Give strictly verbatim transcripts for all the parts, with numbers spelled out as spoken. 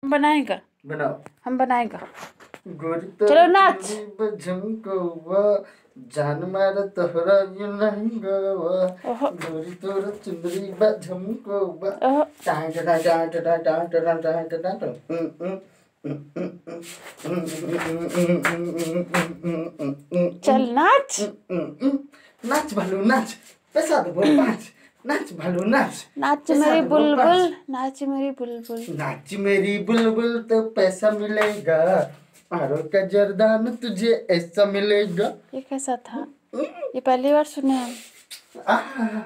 हम बनाएगा बनाओ हम बनाएगा गोरी तो चलो नाच झमकवा जान मार तोहरा ये नहीं गवा गोरी तोरा चुंदरी बा झमकवा टां टां टां टां टां टां टां टां टां चल नाच नाच भालू नाच पैसा दो बोल पाँच नाच भालू नाच नाच मेरी बुलबुल नाच मेरी बुलबुल नाच मेरी बुलबुल तो पैसा मिलेगा आरो का जरदान तुझे ऐसा मिलेगा। ये कैसा था? ये पहली बार सुने हम।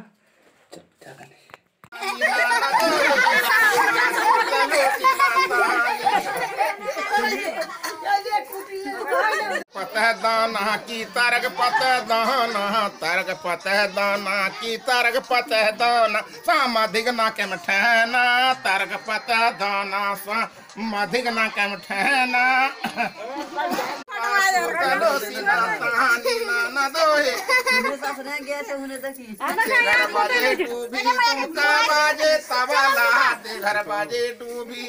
पतः दाना की तरग पतः दाना तरग पतः दाना की तरग पतः दाना सामाधिक ना के ठहना तरग पतः दाना सामाधिक ना के ठहना बाजे तबला घर बाजे डूबी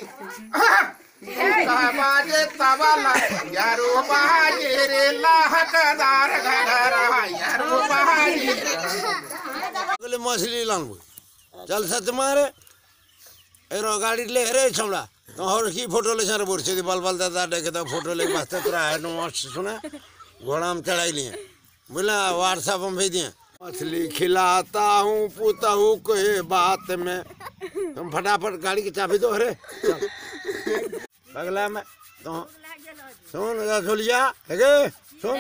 बाजे तबला यारो बाजे रे लाहकदार घरा यारो बाजे अगले मछली लांगू चल सच मारे एरो गाड़ी ले रे छमड़ा तो और की फोटो ले सर बोर से बाल बाल दादा देखे तो फोटो ले वास्ते तोरा है नो सुना घोड़ा में चढ़ाई लिए बोला व्हाट्सएप में भेज दिए मछली खिलाता हूँ पूता हूँ कोई बात में तुम फटाफट गाड़ी की चाबी दो अरे अगला में तो सुन रसोलिया सुन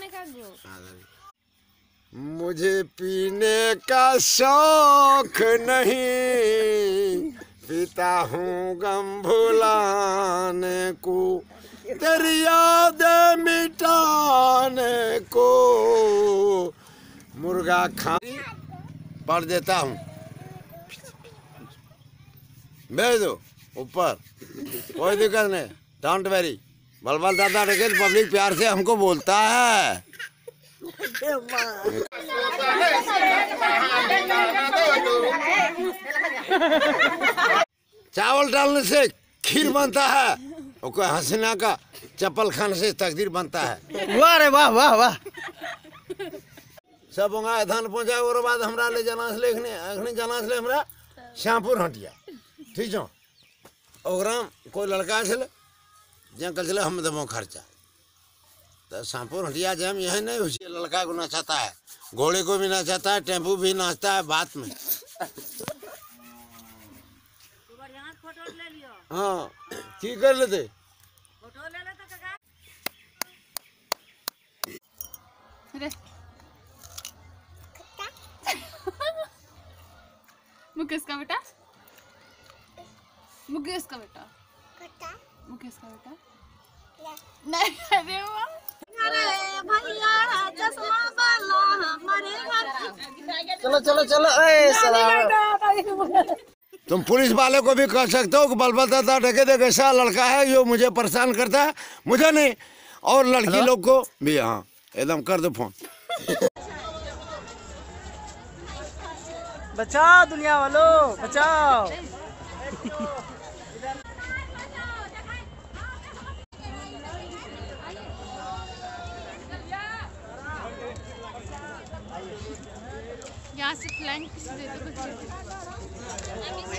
मुझे पीने का शौक नहीं पीता हूँ गम भुलाने को तेरी याद मिटाने को मुर्गा खा पढ़ देता हूँ भेज दो ऊपर कोई दिक्कत नहीं डोंट वेरी बलबल दादा देखे पब्लिक प्यार से हमको बोलता है चावल डालने से खीर बनता है और कोई हसीना का चप्पल खाने से तकदीर बनता है। वाह रे वाह वाह वाह सब होगा धान पहुँचा और बाद हमरा ले जाना से लेखने अखने जाना से हमरा श्यामपुर हटिया ठीक है ओकरा कोई लड़का चले जहाँ कल चले हम देवो खर्चा तो श्यामपुर हटिया जाम यही नहीं उसी लड़का को नचाता है घोड़े को भी नचाता है टेम्पू भी नाचता है बात में हाँ की कर लेते मुकेश का बेटा मुकेश का बेटा मुकेश का बेटा नहीं अरे चलो चलो चलो ए साला तुम पुलिस वाले को भी कह सकते हो कि बलबल दादा ढके दे कैसा लड़का है जो मुझे परेशान करता है मुझे नहीं और लड़की लोग को भी हाँ एकदम कर दो फोन बचाओ दुनिया वालों बचाओ यहाँ से फ्लैंक दे दो कुछ